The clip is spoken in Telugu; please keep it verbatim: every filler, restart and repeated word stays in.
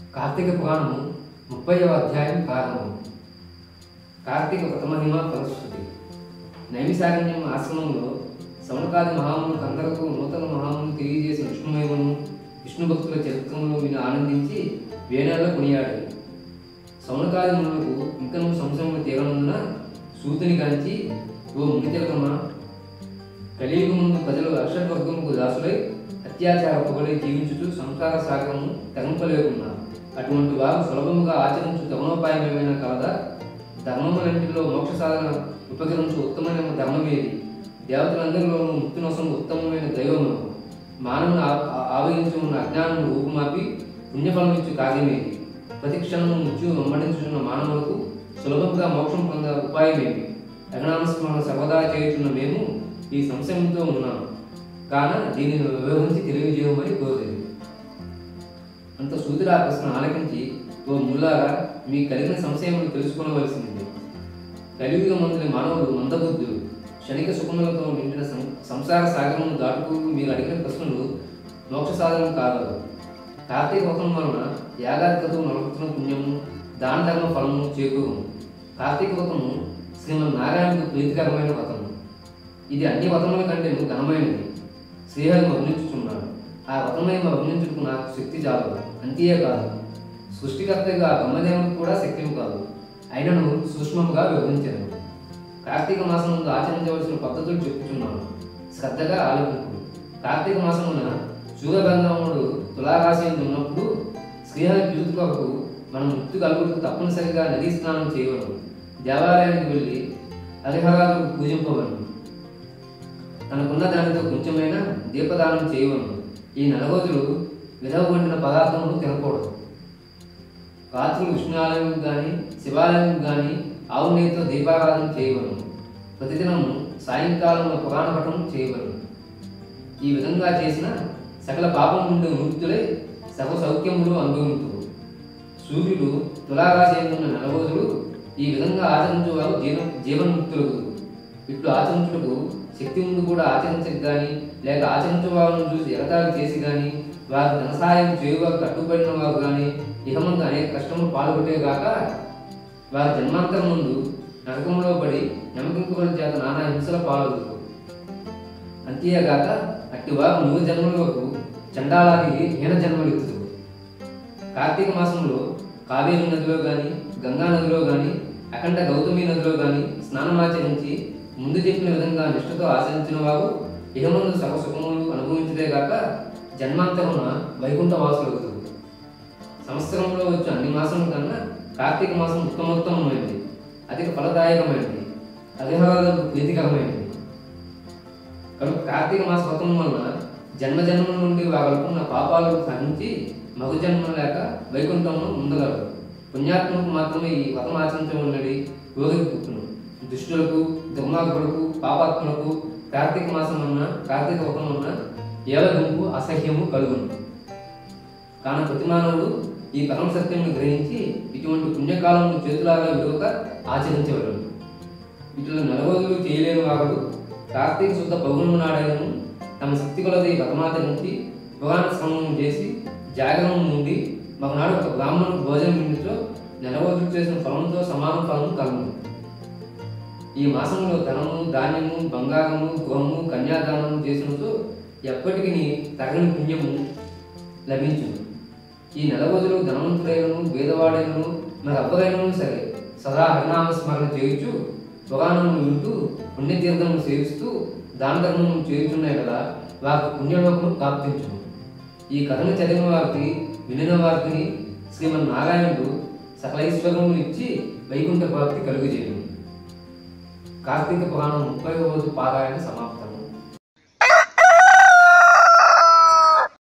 కార్తీక పురాణము ముప్పైవ అధ్యాయం ప్రారంభం. కార్తీక వ్రతమహిమ ఫలశ్రుతి. నైమిసారణ్యం ఆశ్రమంలో సౌనకాది మహామునులకు అందరకు నూతన మహామును తెలియజేసిన విష్ణుమయమును విష్ణు భక్తుల చరిత్రమును విని ఆనందించి వేణాల్లో కొనియాడారు. సౌనకాది మునులకు ఇంకనూ సంశయములు తీరనందున సూతుని కాంచి, ఓ మునితిలకమా, కలియుగ ముందు ప్రజలు అక్షరవర్గముకు దాసులై అత్యాచార పొగలై జీవించుతూ సంసార సాగరము తరింపలేకున్నారు. అటువంటి వారు సులభముగా ఆచరించు తరుణోపాయం ఏమైనా కాదా? ధర్మములన్నింటిలో మోక్ష సాధన ఉపకరించు ఉత్తమమైన ధర్మమేది? దేవతలందరిలోనూ ముక్తినోసము ఉత్తమమైన దైవము. మానవుని ఆవరించి ఉన్న అజ్ఞానము రూపుమాపి పుణ్యఫలమిచ్చు కార్యమేది? ప్రతి క్షణము మృత్యు వెంబడించుతున్న మానవులకు సులభంగా మోక్షం పొందే ఉపాయమేమి? అజ్ఞానస్మరణ సర్వదా చేయుచున్న మేము ఈ సంశయంతో ఉన్నాము కాన దీనిని వివరించి తెలియజేయమని కోరేది. అంత సూతుడు ఆ ప్రశ్న ఆలకించి, ఓ ముల్లారా, మీకు కలిగిన సంశయములు తెలుసుకోవలసింది. కలియుగ మందుని మానవులు మందబుద్ధులు, క్షణిక సుఖములతో నిండిన సంసార సాగరమును దాటుకు మీరు అడిగిన ప్రశ్నలు మోక్ష సాధనం కాదు. కార్తీక వ్రతం వలన యాగాదికతో నలుపుతున్న పుణ్యము, దాన ధర్మ ఫలము చేకూరు. కార్తీక వ్రతము శ్రీమన్ నారాయణకు ప్రీతికరమైన వ్రతము. ఇది అన్ని వ్రతముల కంటే ఘనమైనది. శ్రీహరిని వర్ణించుచున్నాడు. ఆ వ్రతమైన వర్ణించుటకు నాకు శక్తి చాలదు. అంతేకాదు, సృష్టికర్తగా బ్రహ్మదేవునికి కూడా శక్తిని కాదు. అయినను సూక్ష్మముగా వివరించాను. కార్తీక మాసం ముందు ఆచరించవలసిన పద్ధతులు చెప్పుచున్నాను, శ్రద్ధగా ఆలోచింపు. కార్తీక మాసమున సూర్యబంధముడు తులారాశి ఉన్నప్పుడు శ్రీహరి ప్రీతి కొరకు మనం ముక్తి కలుగుటకు తప్పనిసరిగా నదీ స్నానం చేయవలను. దేవాలయానికి వెళ్ళి హరిహరాలకు పూజింపవలను. తనకున్న దానితో కొంచెమైనా దీపదానం చేయవలను. ఈ నెల రోజులు విధవ వండిన పదార్థములు తినకూడదు. రాత్రులు విష్ణుఆలయం కానీ శివాలయం కానీ ఆవు నెయ్యితో దీపారాధన చేయవలను. ప్రతిదినము సాయంకాలంలో పురాణ పఠనం చేయవలను. ఈ విధంగా చేసిన సకల పాపం నుండి ముక్తులై సర్వ సౌఖ్యములు అనుభవించు. సూర్యుడు తులారాశి ఉన్న నెల రోజులు ఈ విధంగా ఆచరించేవారు జీవ జీవన్ముక్తులకు. ఇట్లు ఆచరించుటకు శక్తి ముందు కూడా ఆచరించక కానీ, లేక ఆచరించేవారిని చూసి ఎగతాళి చేసి కానీ, వారి ధన సహాయం చేయువారు కట్టుబడిన వారు కానీ ఇహమందు అనేక కష్టములు పాల్గొట్టేగాక వారి జన్మాంతరం ముందు నరకంలో పడి నమ్మకింపుల చేత నానా హింసల పాల్గొంటారు. అంతేగాక అట్టి వారు నూరు జన్మల వరకు చండాలానికి హీన జన్మలు ఎత్తుతారు. కార్తీక మాసంలో కావేరి నదిలో కానీ గంగా నదిలో కానీ అఖండ గౌతమి నదిలో కానీ స్నానమాచరించి ముందు చెప్పిన విధంగా నిష్ఠతో ఆచరించిన వారు ఇహమందు సర్వ సుఖములు అనుభవించదే గాక జన్మాంతరమున వైకుంఠ వాసులవుతారు. సంవత్సరంలో వచ్చే అన్ని మాసముల కన్నా కార్తీక మాసం ఉత్తమోత్తమైనది, అధిక ఫలదాయకమైనది, హరిహరాలకు ప్రీతికరమైనది. కనుక కార్తీక మాస వ్రతం వలన జన్మ జన్మల నుండి వారుకున్న పాపాలను సహించి మగ జన్మ లేక వైకుంఠంలో ఉండగలరు. పుణ్యాత్మకు మాత్రమే ఈ వ్రతం ఆచరించమన్నది కోరిక పుట్టును. దుష్టులకు, దుర్మార్గులకు, పాపాత్ములకు కార్తీక మాసం అన్న కార్తీక వ్రతం అన్న ఏలగుంపు అసహ్యము కలుగును. కాన ప్రతి మానవుడు ఈ పరమ సత్యమును గ్రహించి ఇటువంటి పుణ్యకాలము చేతులాగా విడువక ఆచరించవలను. ఇట్లా నెల రోజులు చేయలేని వారు కార్తీక శుద్ధ పౌర్ణమి నాడైనను తమ శక్తి కొలది వ్రతమాచరించి పురాణ శ్రవణం చేసి జాగరణం నుండి మరునాడు ఒక బ్రాహ్మణుడు భోజనం నిమిత్తం నెల రోజులు చేసిన ఫలంతో సమాన ఫలము కలుగును. ఈ మాసంలో ధనము, ధాన్యము, బంగారము, గృహము, కన్యాదానము చేసినతో ఎప్పటికీ తగని పుణ్యము లభించును. ఈ నెల రోజులు ధనవంతుడైనను వేదవాడైనను మరి అబ్బరైనను సరే సదా హరినామ స్మరణ చేయుచు పురాణమును వింటూ పుణ్యతీర్థమును సేవిస్తూ దాన ధర్మము చేయుచున్నాయి కదా, వారికి పుణ్యలోకము ప్రాప్తించును. ఈ కథను చదివిన వారికి, వినిన వారికి శ్రీమన్ నారాయణుడు సకలైశ్వర్యములు ఇచ్చి వైకుంఠ ప్రాప్తి కలుగజేయును. కార్తీక పురాణం ముప్పై రోజు పారాయణ సమాప్తం.